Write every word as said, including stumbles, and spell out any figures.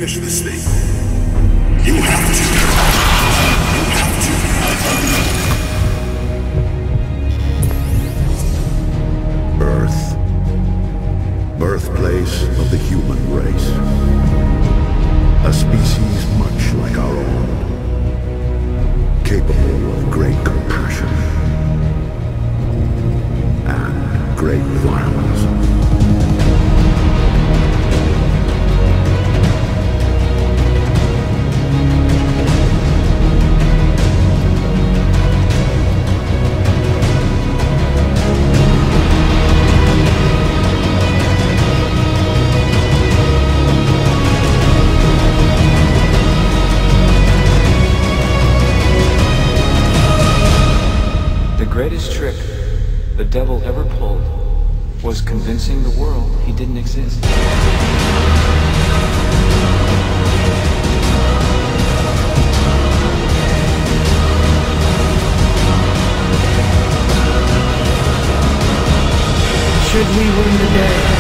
finish this thing. You have to. You have to. Earth. Birthplace of the human race. A species much like our own. Capable of great compassion. And great violence. The greatest trick the devil ever pulled was convincing the world he didn't exist. Should we win the day?